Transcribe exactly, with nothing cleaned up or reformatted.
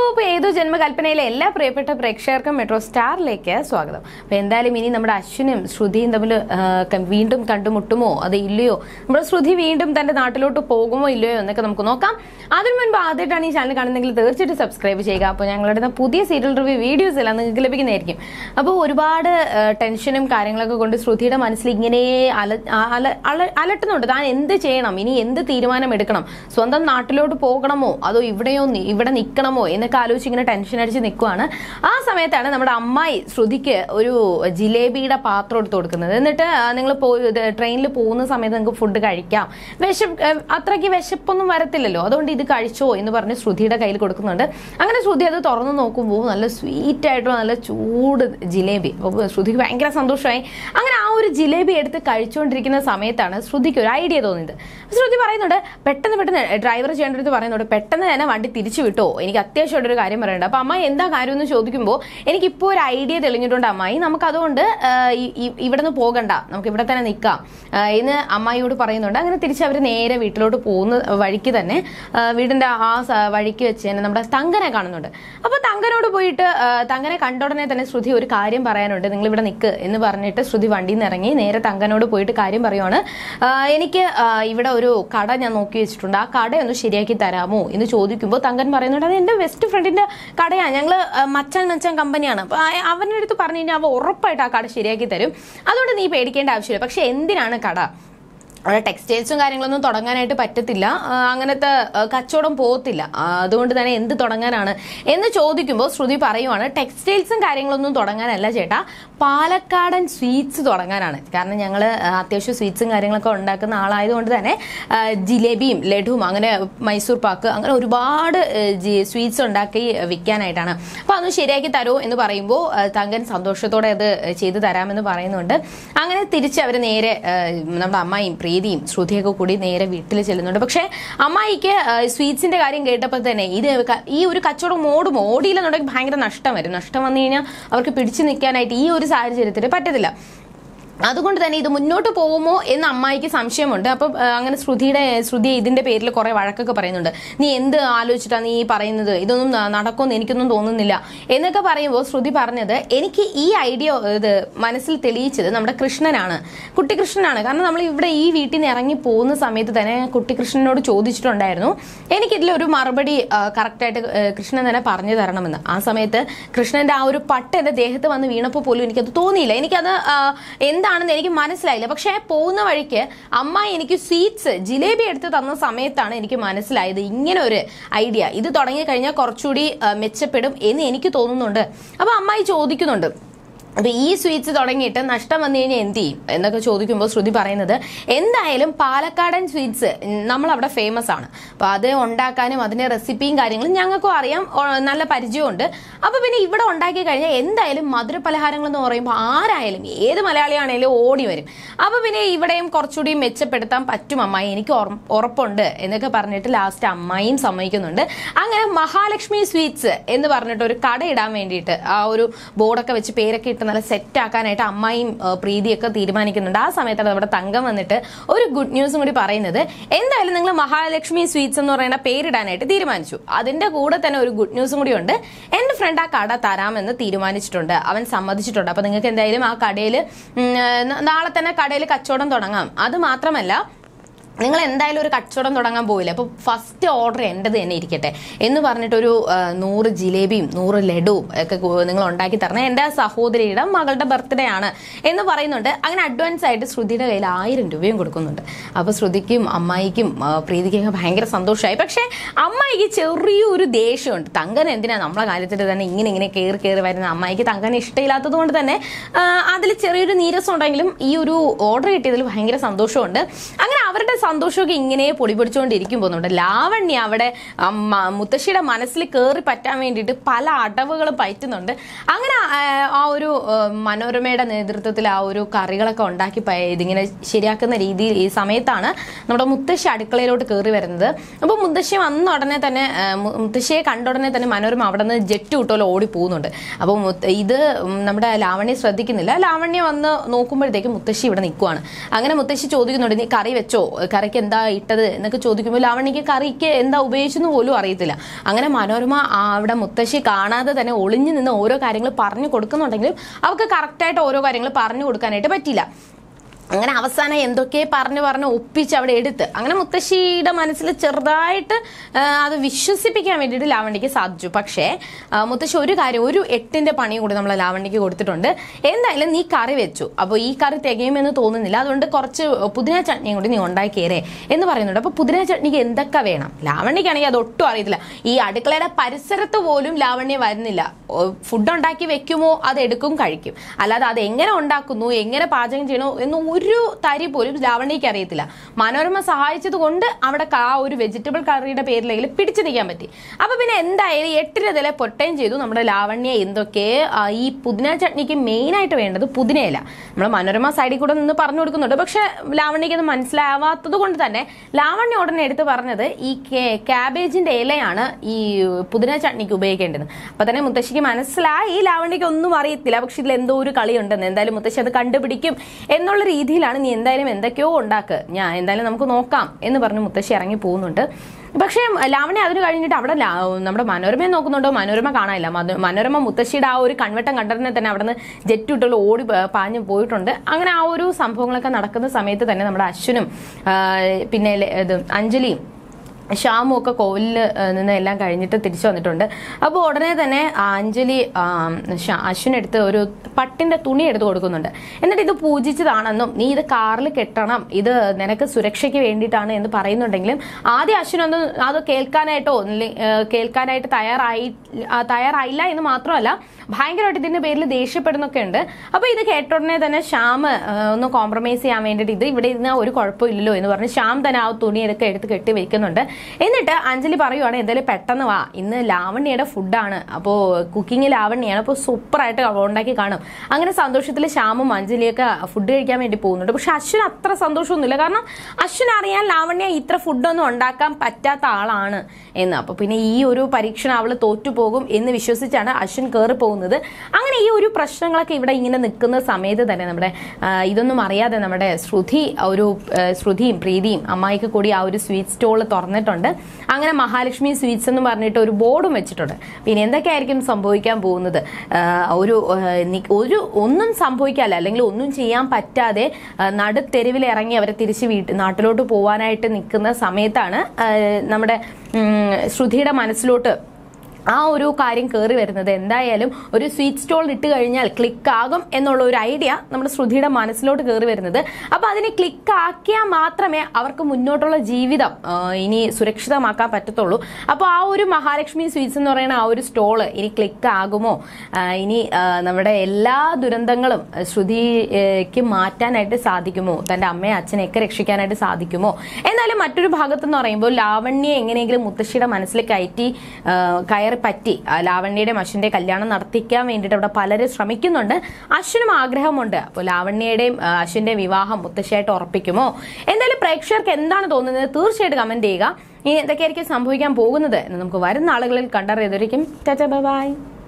അപ്പോൾ ഏതോ ജന്മകൽപ്പനയിലെ എല്ലാ പ്രിയപ്പെട്ട പ്രേക്ഷകർക്കും മെട്രോ സ്റ്റാറിലേക്ക് സ്വാഗതം. അപ്പോൾ എന്തായാലും ഇനി നമ്മുടെ അശ്വിനും ശ്രുതിയും തമ്മിൽ വീണ്ടും കണ്ടുമുട്ടുമോ അത് ഇല്ലയോ, നമ്മുടെ ശ്രുതി വീണ്ടും തന്റെ നാട്ടിലോട്ട് പോകുമോ ഇല്ലയോ എന്നൊക്കെ നമുക്ക് നോക്കാം. അതിനു മുൻപ് ആദ്യമായിട്ടാണ് ഈ ചാനൽ കാണുന്നതെങ്കിൽ തീർച്ചയായിട്ടും സബ്സ്ക്രൈബ് ചെയ്യുക. അപ്പോൾ ഞങ്ങളുടെ പുതിയ സീരിയൽ റിവ്യൂ വീഡിയോസ് എല്ലാം നിങ്ങൾക്ക് ലഭിക്കുന്നതായിരിക്കും. അപ്പോൾ ഒരുപാട് ടെൻഷനും കാര്യങ്ങളൊക്കെ കൊണ്ട് ശ്രുതിയുടെ മനസ്സിൽ ഇങ്ങനെ അല അല അലട്ടുന്നുണ്ട്. താൻ എന്ത് ചെയ്യണം, ഇനി എന്ത് തീരുമാനം എടുക്കണം, സ്വന്തം നാട്ടിലോട്ട് പോകണമോ അതോ ഇവിടെയോ ഇവിടെ നിൽക്കണമോ എന്നൊക്കെ ആലോചിച്ച് ഇങ്ങനെ ടെൻഷൻ അടിച്ച് നിൽക്കുവാണ്. ആ സമയത്താണ് നമ്മുടെ അമ്മായി ശ്രുതിക്ക് ഒരു ജിലേബിയുടെ പാത്രം എടുത്ത് കൊടുക്കുന്നത്. എന്നിട്ട് നിങ്ങൾ ട്രെയിനിൽ പോകുന്ന സമയത്ത് നിങ്ങൾക്ക് ഫുഡ് കഴിക്കാം, വിശപ്പ് അത്രയ്ക്ക് വിശപ്പൊന്നും വരത്തില്ലല്ലോ, അതുകൊണ്ട് ഇത് കഴിച്ചോ എന്ന് പറഞ്ഞ് ശ്രുതിയുടെ കയ്യിൽ കൊടുക്കുന്നുണ്ട്. അങ്ങനെ ശ്രുതി അത് തുറന്നു നോക്കുമ്പോൾ നല്ല സ്വീറ്റ് ആയിട്ടുള്ള നല്ല ചൂട് ജിലേബി. അപ്പോൾ ശ്രുതിക്ക് ഭയങ്കര സന്തോഷമായി. അങ്ങനെ ആ ഒരു ജിലേബി എടുത്ത് കഴിച്ചുകൊണ്ടിരിക്കുന്ന സമയത്താണ് ശ്രുതിക്ക് ഒരു ഐഡിയ തോന്നിയത്. ശ്രുതി പറയുന്നുണ്ട്, പെട്ടെന്ന് പെട്ടെന്ന് ഡ്രൈവർ ചെയ്യേണ്ടടുത്ത് പറയുന്നുണ്ട്, പെട്ടെന്ന് തന്നെ വണ്ടി തിരിച്ചു വിട്ടോ, എനിക്ക് അത്യാവശ്യമായിട്ടൊരു കാര്യം പറയണ്ട. അപ്പൊ അമ്മായി എന്താ കാര്യം എന്ന് ചോദിക്കുമ്പോൾ എനിക്കിപ്പോൾ ഒരു ഐഡിയ തെളിഞ്ഞിട്ടുണ്ട് അമ്മായി, നമുക്ക് അതുകൊണ്ട് ഇവിടെ നിന്ന് പോകണ്ട, നമുക്ക് ഇവിടെ തന്നെ നിൽക്കാം എന്ന് അമ്മായിയോട് പറയുന്നുണ്ട്. അങ്ങനെ തിരിച്ച് അവർ നേരെ വീട്ടിലോട്ട് പോകുന്ന വഴിക്ക് തന്നെ വീടിന്റെ ആ വഴിക്ക് വെച്ച് തന്നെ നമ്മുടെ തങ്കനെ കാണുന്നുണ്ട്. അപ്പൊ തങ്കനോട് പോയിട്ട് തങ്കനെ കണ്ട ഉടനെ തന്നെ ശ്രുതി ഒരു കാര്യം പറയാനുണ്ട്, നിങ്ങൾ ഇവിടെ നിൽക്ക് എന്ന് പറഞ്ഞിട്ട് ശ്രുതി വണ്ടിയിൽ നിന്ന് ഇറങ്ങി നേരെ തങ്കനോട് പോയിട്ട് കാര്യം പറയുവാണ്. എനിക്ക് ഇവിടെ ഒരു കട ഞാൻ നോക്കി വെച്ചിട്ടുണ്ട്, ആ കട ഒന്ന് ശരിയാക്കി തരാമോ എന്ന് ചോദിക്കുമ്പോൾ തങ്കൻ പറയുന്നുണ്ട്, അത് എന്റെ ബെസ്റ്റ് ഫ്രണ്ടിന്റെ കടയാണ്, ഞങ്ങള് മച്ചാൻ മച്ചാൻ കമ്പനിയാണ്, അപ്പൊ അവന്റെ അടുത്ത് പറഞ്ഞു കഴിഞ്ഞാൽ അവ ഉറപ്പായിട്ട് ആ കട ശരിയാക്കി തരും, അതുകൊണ്ട് നീ പേടിക്കേണ്ട ആവശ്യമില്ല. പക്ഷെ എന്തിനാണ് കട? അവിടെ ടെക്സ്റ്റൈൽസും കാര്യങ്ങളൊന്നും തുടങ്ങാനായിട്ട് പറ്റത്തില്ല, അങ്ങനത്തെ കച്ചവടം പോകത്തില്ല, അതുകൊണ്ട് തന്നെ എന്ത് തുടങ്ങാനാണ് എന്ന് ചോദിക്കുമ്പോൾ ശ്രുതി പറയുവാണ്, ടെക്സ്റ്റൈൽസും കാര്യങ്ങളൊന്നും തുടങ്ങാനല്ല ചേട്ടാ, പാലക്കാടൻ സ്വീറ്റ്സ് തുടങ്ങാനാണ്. കാരണം ഞങ്ങൾ അത്യാവശ്യം സ്വീറ്റ്സും കാര്യങ്ങളൊക്കെ ഉണ്ടാക്കുന്ന ആളായതുകൊണ്ട് തന്നെ ജിലേബിയും ലഡുവും അങ്ങനെ മൈസൂർ പാക്ക് അങ്ങനെ ഒരുപാട് സ്വീറ്റ്സ് ഉണ്ടാക്കി വിൽക്കാനായിട്ടാണ്, അപ്പോൾ അതൊന്ന് ശരിയാക്കി തരുമോ എന്ന് പറയുമ്പോൾ തങ്കൻ സന്തോഷത്തോടെ അത് ചെയ്തു തരാമെന്ന് പറയുന്നുണ്ട്. അങ്ങനെ തിരിച്ച് അവർ നേരെ നമ്മുടെ അമ്മായിയും പ്രീതിയും ശ്രുതിയൊക്കെ കൂടി നേരെ വീട്ടിൽ ചെല്ലുന്നുണ്ട്. പക്ഷെ അമ്മായിക്ക് സ്വീറ്റ്സിന്റെ കാര്യം കേട്ടപ്പോൾ തന്നെ ഇത് ഈ ഒരു കച്ചവടം ഓടും ഓടിയില്ലെന്നുണ്ടെങ്കിൽ ഭയങ്കര നഷ്ടം വരും, നഷ്ടം വന്നു കഴിഞ്ഞാൽ അവർക്ക് പിടിച്ചു നിൽക്കാനായിട്ട് ഈ ഒരു സാഹചര്യത്തിൽ പറ്റത്തില്ല. അതുകൊണ്ട് തന്നെ ഇത് മുന്നോട്ട് പോകുമോ എന്ന് അമ്മായിക്ക് സംശയമുണ്ട്. അപ്പൊ അങ്ങനെ ശ്രുതിയുടെ ശ്രുതി ഇതിന്റെ പേരിൽ കുറെ വഴക്കൊക്കെ പറയുന്നുണ്ട്, നീ എന്ത് ആലോചിച്ചിട്ടാ നീ പറയുന്നത്, ഇതൊന്നും നടക്കുമെന്ന് എനിക്കൊന്നും തോന്നുന്നില്ല എന്നൊക്കെ പറയുമ്പോൾ ശ്രുതി പറഞ്ഞത്, എനിക്ക് ഈ ഐഡിയ ഇത് മനസ്സിൽ തെളിയിച്ചത് നമ്മുടെ കൃഷ്ണനാണ്, കുട്ടിക്കൃഷ്ണനാണ്. കാരണം നമ്മൾ ഇവിടെ ഈ വീട്ടിൽ നിന്ന് ഇറങ്ങി പോകുന്ന സമയത്ത് തന്നെ കുട്ടിക്കൃഷ്ണനോട് ചോദിച്ചിട്ടുണ്ടായിരുന്നു എനിക്കിതിലൊരു മറുപടി കറക്റ്റായിട്ട് കൃഷ്ണൻ തന്നെ പറഞ്ഞു തരണമെന്ന്. ആ സമയത്ത് കൃഷ്ണന്റെ ആ ഒരു പട്ട് എന്റെ ദേഹത്ത് വന്ന് വീണപ്പോൾ പോലും എനിക്കത് തോന്നിയില്ല, എനിക്കത് എന്താ ണെന്ന് എനിക്ക് മനസ്സിലായില്ല. പക്ഷെ പോകുന്ന വഴിക്ക് അമ്മായി എനിക്ക് സ്വീറ്റ്സ് ജിലേബി എടുത്ത് തന്ന സമയത്താണ് എനിക്ക് മനസ്സിലായത് ഇങ്ങനെ ഒരു ഐഡിയ ഇത് തുടങ്ങി കഴിഞ്ഞാൽ കുറച്ചുകൂടി മെച്ചപ്പെടും എന്ന് എനിക്ക് തോന്നുന്നുണ്ട്. അപ്പൊ അമ്മായി ചോദിക്കുന്നുണ്ട്, അപ്പൊ ഈ സ്വീറ്റ്സ് തുടങ്ങിയിട്ട് നഷ്ടം വന്നു കഴിഞ്ഞാൽ എന്ത് ചെയ്യും എന്നൊക്കെ ചോദിക്കുമ്പോൾ ശ്രുതി പറയുന്നത്, എന്തായാലും പാലക്കാടൻ സ്വീറ്റ്സ് നമ്മളവിടെ ഫേമസ് ആണ്, അപ്പൊ അത് ഉണ്ടാക്കാനും അതിന്റെ റെസിപ്പിയും കാര്യങ്ങളും ഞങ്ങൾക്കും അറിയാം, നല്ല പരിചയമുണ്ട്. അപ്പൊ പിന്നെ ഇവിടെ ഉണ്ടാക്കി കഴിഞ്ഞാൽ എന്തായാലും മധുര പലഹാരങ്ങൾ എന്ന് പറയുമ്പോൾ ആരായാലും ഏത് മലയാളിയാണേലും ഓടി വരും, അപ്പൊ പിന്നെ ഇവിടെയും കുറച്ചുകൂടി മെച്ചപ്പെടുത്താൻ പറ്റും അമ്മായി, എനിക്ക് ഉറപ്പുണ്ട് എന്നൊക്കെ പറഞ്ഞിട്ട് ലാസ്റ്റ് അമ്മായിയും സമ്മതിക്കുന്നുണ്ട്. അങ്ങനെ മഹാലക്ഷ്മി സ്വീറ്റ്സ് എന്ന് പറഞ്ഞിട്ട് ഒരു കട ഇടാൻ വേണ്ടിയിട്ട് ആ ഒരു ബോർഡൊക്കെ വെച്ച് പേരൊക്കെ നല്ല സെറ്റ് ആക്കാനായിട്ട് അമ്മായിയും പ്രീതിയൊക്കെ തീരുമാനിക്കുന്നുണ്ട്. ആ സമയത്താണ് നമ്മുടെ തങ്കം വന്നിട്ട് ഒരു ഗുഡ് ന്യൂസും കൂടി പറയുന്നത്, എന്തായാലും നിങ്ങൾ മഹാലക്ഷ്മി സ്വീറ്റ്സ് എന്ന് പറയുന്ന പേരിടാനായിട്ട് തീരുമാനിച്ചു, അതിന്റെ കൂടെ തന്നെ ഒരു ഗുഡ് ന്യൂസും കൂടി ഉണ്ട്, എന്റെ ഫ്രണ്ട് ആ കട തരാമെന്ന് തീരുമാനിച്ചിട്ടുണ്ട്, അവൻ സമ്മതിച്ചിട്ടുണ്ട്. അപ്പൊ നിങ്ങൾക്ക് എന്തായാലും ആ കടയിൽ നാളെ തന്നെ കടയിൽ കച്ചവടം തുടങ്ങാം. അത് മാത്രമല്ല നിങ്ങൾ എന്തായാലും ഒരു കച്ചവടം തുടങ്ങാൻ പോയില്ല, അപ്പൊ ഫസ്റ്റ് ഓർഡർ എന്റേത് തന്നെ ഇരിക്കട്ടെ എന്ന് പറഞ്ഞിട്ടൊരു നൂറ് ജിലേബിയും നൂറ് ലഡുവും ഒക്കെ നിങ്ങൾ ഉണ്ടാക്കി തരണം, എന്റെ സഹോദരിയുടെ മകളുടെ ബർത്ത്ഡേ ആണ് എന്ന് പറയുന്നുണ്ട്. അങ്ങനെ അഡ്വാൻസ് ആയിട്ട് ശ്രുതിയുടെ കയ്യിൽ ആയിരം രൂപയും കൊടുക്കുന്നുണ്ട്. അപ്പൊ ശ്രുതിക്കും അമ്മായിക്കും പ്രീതിക്കൊക്കെ ഭയങ്കര സന്തോഷമായി. പക്ഷെ അമ്മായിക്ക് ചെറിയൊരു ദേഷ്യമുണ്ട്, തങ്കൻ എന്തിനാ നമ്മളെ കാര്യത്തിൽ തന്നെ ഇങ്ങനെ ഇങ്ങനെ കയറി കയറി വരുന്ന, അമ്മായിക്ക് തങ്കനെ ഇഷ്ടമില്ലാത്തത് കൊണ്ട് തന്നെ അതിൽ ചെറിയൊരു നീരസം ഉണ്ടെങ്കിലും ഈ ഒരു ഓർഡർ കിട്ടിയതിൽ ഭയങ്കര സന്തോഷമുണ്ട്. അങ്ങനെ അവരുടെ സന്തോഷമൊക്കെ ഇങ്ങനെ പൊടി പൊടിച്ചുകൊണ്ടിരിക്കുമ്പോൾ നമ്മുടെ ലാവണ്യ അവിടെ മുത്തശ്ശിയുടെ മനസ്സിൽ കയറി പറ്റാൻ വേണ്ടിയിട്ട് പല അടവുകളും പറ്റുന്നുണ്ട്. അങ്ങനെ ആ ഒരു മനോരമയുടെ നേതൃത്വത്തിൽ ആ ഒരു കറികളൊക്കെ ഉണ്ടാക്കി ഇതിങ്ങനെ ശരിയാക്കുന്ന രീതിയിൽ ഈ സമയത്താണ് നമ്മുടെ മുത്തശ്ശി അടുക്കളയിലോട്ട് കയറി വരുന്നത്. അപ്പോൾ മുത്തശ്ശി വന്ന ഉടനെ തന്നെ മുത്തശ്ശിയെ കണ്ട ഉടനെ തന്നെ മനോരമ അവിടെ നിന്ന് ജെറ്റ് വിട്ടോലെ ഓടി പോകുന്നുണ്ട്. അപ്പോൾ ഇത് നമ്മുടെ ലാവണ്യ ശ്രദ്ധിക്കുന്നില്ല. ലാവണ്യ വന്ന് നോക്കുമ്പോഴത്തേക്കും മുത്തശ്ശി ഇവിടെ നിൽക്കുവാണ്. അങ്ങനെ മുത്തശ്ശി ചോദിക്കുന്നുണ്ട്, നീ കറി വെച്ചോ, കറിക്ക് എന്താ ഇട്ടത് എന്നൊക്കെ ചോദിക്കുമ്പോൾ ലാവണ്യക്ക് കറിക്ക് എന്താ ഉപയോഗിച്ചെന്ന് പോലും അറിയത്തില്ല. അങ്ങനെ മനോരമ അവിടെ മുത്തശ്ശി കാണാതെ തന്നെ ഒളിഞ്ഞു നിന്ന് ഓരോ കാര്യങ്ങൾ പറഞ്ഞു കൊടുക്കുന്നുണ്ടെങ്കിലും അവർക്ക് കറക്റ്റായിട്ട് ഓരോ കാര്യങ്ങൾ പറഞ്ഞു കൊടുക്കാനായിട്ട് പറ്റില്ല. അങ്ങനെ അവസാനം എന്തൊക്കെ പറഞ്ഞു പറഞ്ഞ് ഒപ്പിച്ച് അവിടെ എടുത്ത് അങ്ങനെ മുത്തശ്ശിയുടെ മനസ്സിൽ ചെറുതായിട്ട് അത് വിശ്വസിപ്പിക്കാൻ വേണ്ടിയിട്ട് ലാവണ്യക്ക് സാധിച്ചു. പക്ഷേ മുത്തശ്ശി ഒരു കാര്യം, ഒരു എട്ടിന്റെ പണി കൂടി നമ്മൾ ലാവണ്യക്ക് കൊടുത്തിട്ടുണ്ട്. എന്തായാലും നീ കറി വെച്ചു, അപ്പോൾ ഈ കറി തികയുമെന്ന് തോന്നുന്നില്ല, അതുകൊണ്ട് കുറച്ച് പുതിന ചട്നിയും കൂടി നീ ഉണ്ടാക്കിയേരേ എന്ന് പറയുന്നുണ്ട്. അപ്പോൾ പുതിന ചട്നിക്ക് എന്തൊക്കെ വേണം? ലാവണ്യക്കാണെങ്കിൽ അത് ഒട്ടും അറിയത്തില്ല. ഈ അടുക്കളയുടെ പരിസരത്ത് പോലും ലാവണ്യ വരുന്നില്ല. ഫുഡ് ഉണ്ടാക്കി വെക്കുമോ അത് എടുക്കും കഴിക്കും, അല്ലാതെ അത് എങ്ങനെ ഉണ്ടാക്കുന്നു എങ്ങനെ പാചകം ചെയ്യണോ എന്ന് ഒരു തരി പോലും ലാവണ്യക്ക് അറിയത്തില്ല. മനോരമ സഹായിച്ചത് കൊണ്ട് അവിടെ ആ ഒരു വെജിറ്റബിൾ കറിയുടെ പേരിലെങ്കിലും പിടിച്ചു നിൽക്കാൻ പറ്റി. അപ്പൊ പിന്നെ എന്തായാലും എട്ടിനെതിരെ പൊട്ടയും ചെയ്തു നമ്മുടെ ലാവണ്യ. എന്തൊക്കെ ഈ പുതിന ചട്നിക്ക് മെയിൻ ആയിട്ട് വേണ്ടത് പുതിനയില. നമ്മൾ മനോരമ സൈഡിൽ കൂടെ നിന്ന് പറഞ്ഞു കൊടുക്കുന്നുണ്ട്. പക്ഷെ ലാവണ്യക്ക് അത് മനസ്സിലാവാത്തത് കൊണ്ട് തന്നെ ലാവണ്യ ഉടനെ എടുത്ത് പറഞ്ഞത് ഈ ക്യാബേജിന്റെ ഇലയാണ് ഈ പുതിന ചട്നിക്ക് ഉപയോഗിക്കേണ്ടത്. അപ്പൊ തന്നെ മുത്തശ്ശിക്ക് മനസ്സിലായി ലാവണ്യക്ക് ഒന്നും അറിയത്തില്ല, പക്ഷെ ഇതിൽ എന്തോ ഒരു കളിയുണ്ടെന്ന്. എന്തായാലും മുത്തശ്ശി അത് കണ്ടുപിടിക്കും എന്നുള്ള രീതിയിലാണ് നീ എന്തായാലും എന്തൊക്കെയോ ഉണ്ടാക്ക്, ഞാൻ എന്തായാലും നമുക്ക് നോക്കാം എന്ന് പറഞ്ഞ് മുത്തശ്ശി ഇറങ്ങി പോകുന്നുണ്ട്. പക്ഷേ ലാവണ്യ അതിന് കഴിഞ്ഞിട്ട് അവിടെ നമ്മുടെ മനോരമയെ നോക്കുന്നുണ്ടോ, മനോരമ കാണാനില്ല. മനോരമ മുത്തശ്ശിയുടെ ആ ഒരു കൺവെട്ടം കണ്ടറിനെ തന്നെ അവിടെ നിന്ന് ജെറ്റ് ഇട്ടുള്ള ഓടി പാഞ്ഞു പോയിട്ടുണ്ട്. അങ്ങനെ ആ ഒരു സംഭവങ്ങളൊക്കെ നടക്കുന്ന സമയത്ത് തന്നെ നമ്മുടെ അശ്വിനും പിന്നെ ഇത് അഞ്ജലിയും ശ്യാമും ഒക്കെ കോവിലിൽ നിന്ന് എല്ലാം കഴിഞ്ഞിട്ട് തിരിച്ചു വന്നിട്ടുണ്ട്. അപ്പോൾ ഉടനെ തന്നെ അഞ്ജലി അശ്വിനെടുത്ത് ഒരു പട്ടിന്റെ തുണി എടുത്ത് കൊടുക്കുന്നുണ്ട്. എന്നിട്ട് ഇത് പൂജിച്ചതാണെന്നും നീ ഇത് കാറിൽ കെട്ടണം, ഇത് നിനക്ക് സുരക്ഷയ്ക്ക് വേണ്ടിയിട്ടാണ് എന്ന് പറയുന്നുണ്ടെങ്കിലും ആദ്യം അശ്വിനൊന്നും അത് കേൾക്കാനായിട്ടോ കേൾക്കാനായിട്ട് തയ്യാറായി തയ്യാറായില്ല എന്ന് മാത്രമല്ല ഭയങ്കരമായിട്ട് ഇതിന്റെ പേരിൽ ദേഷ്യപ്പെടുന്നൊക്കെ ഉണ്ട്. അപ്പൊ ഇത് കേട്ട ഉടനെ തന്നെ ശ്യാം ഒന്ന് കോംപ്രമൈസ് ചെയ്യാൻ വേണ്ടിയിട്ട് ഇത് ഇവിടെ ഇരുന്ന ഒരു കുഴപ്പമില്ലല്ലോ എന്ന് പറഞ്ഞ് ശ്യാം തന്നെ ആ തുണിയൊക്കെ എടുത്ത് കെട്ടി വെക്കുന്നുണ്ട്. എന്നിട്ട് അഞ്ജലി പറയുവാണ് എന്തായാലും പെട്ടെന്ന് വാ, ഇന്ന് ലാവണ്യയുടെ ഫുഡാണ്, അപ്പോൾ കുക്കിംഗ് ലാവണ്യാണ്, അപ്പോൾ സൂപ്പറായിട്ട് ഉണ്ടാക്കി കാണും. അങ്ങനെ സന്തോഷത്തിൽ ശ്യാമും അഞ്ജലിയൊക്കെ ഫുഡ് കഴിക്കാൻ വേണ്ടി പോകുന്നുണ്ട്. പക്ഷെ അശ്വിൻ അത്ര സന്തോഷമൊന്നുമില്ല. കാരണം അശ്വിൻ അറിയാൻ ലാവണ്യ ഇത്ര ഫുഡൊന്നും ഉണ്ടാക്കാൻ പറ്റാത്ത ആളാണ് എന്ന്. അപ്പൊ പിന്നെ ഈ ഒരു പരീക്ഷണം അവള് തോറ്റുപോകും എന്ന് വിശ്വസിച്ചാണ് അശ്വിൻ കയറി പോകുന്നത്. അങ്ങനെ ഈ ഒരു പ്രശ്നങ്ങളൊക്കെ ഇവിടെ ഇങ്ങനെ നിൽക്കുന്ന സമയത്ത് തന്നെ നമ്മുടെ ഇതൊന്നും അറിയാതെ നമ്മുടെ ശ്രുതി ഒരു ശ്രുതിയും പ്രീതിയും അമ്മായിക്ക് കൂടി ആ ഒരു സ്വീറ്റ് സ്റ്റോൾ തുറന്നിട്ടുണ്ട്. അങ്ങനെ മഹാലക്ഷ്മി സ്വീറ്റ്സ് എന്ന് പറഞ്ഞിട്ട് ഒരു ബോർഡും വെച്ചിട്ടുണ്ട്. പിന്നെ എന്തൊക്കെയായിരിക്കും സംഭവിക്കാൻ പോകുന്നത്? ഒരു ഒരു ഒന്നും സംഭവിക്കാല്ല, അല്ലെങ്കിൽ ഒന്നും ചെയ്യാൻ പറ്റാതെ നടുത്തെരുവിൽ ഇറങ്ങി അവരെ തിരിച്ച് വീട്ടിൽ നാട്ടിലോട്ട് പോവാനായിട്ട് നിൽക്കുന്ന സമയത്താണ് നമ്മുടെ ശ്രുതിയുടെ മനസ്സിലോട്ട് ആ ഒരു കാര്യം കയറി വരുന്നത്. എന്തായാലും ഒരു സ്വീറ്റ് സ്റ്റോൾ ഇട്ട് കഴിഞ്ഞാൽ ക്ലിക്ക് ആകും എന്നുള്ള ഒരു ഐഡിയ നമ്മുടെ ശ്രുതിയുടെ മനസ്സിലോട്ട് കയറി വരുന്നത്. അപ്പൊ അതിനെ ക്ലിക്ക് ആക്കിയാൽ മാത്രമേ അവർക്ക് മുന്നോട്ടുള്ള ജീവിതം ഇനി സുരക്ഷിതമാക്കാൻ പറ്റത്തുള്ളൂ. അപ്പൊ ആ ഒരു മഹാലക്ഷ്മി സ്വീറ്റ്സ് എന്ന് പറയുന്ന ആ ഒരു സ്റ്റോള് ഇനി ക്ലിക്ക് ആകുമോ, ഇനി നമ്മുടെ എല്ലാ ദുരന്തങ്ങളും ശ്രുതിക്ക് മാറ്റാനായിട്ട് സാധിക്കുമോ, തന്റെ അമ്മയെ അച്ഛനെയൊക്കെ രക്ഷിക്കാനായിട്ട് സാധിക്കുമോ? എന്നാലും മറ്റൊരു ഭാഗത്തെന്ന് പറയുമ്പോൾ ലാവണ്യെ എങ്ങനെയെങ്കിലും മുത്തശ്ശിയുടെ മനസ്സിൽ കയറ്റി കയറി പറ്റി ലാവണ്യയുടെ അശ്വിന്റെ കല്യാണം നടത്തിക്കാൻ വേണ്ടിയിട്ട് അവിടെ പലരും ശ്രമിക്കുന്നുണ്ട്. അശ്വിനും ആഗ്രഹമുണ്ട്. അപ്പോൾ ലാവണ്യയുടെയും അശ്വിന്റെ വിവാഹം മുത്തശ്ശിയായിട്ട് ഉറപ്പിക്കുമോ? എന്തായാലും പ്രേക്ഷകർക്ക് എന്താണ് തോന്നുന്നത് തീർച്ചയായിട്ടും കമന്റ് ചെയ്യുക. ഇനി എന്തൊക്കെയായിരിക്കും സംഭവിക്കാൻ പോകുന്നത് എന്ന് നമുക്ക് വരുന്ന ആളുകളിൽ കണ്ടറിയാതായിരിക്കും. Tata bye bye.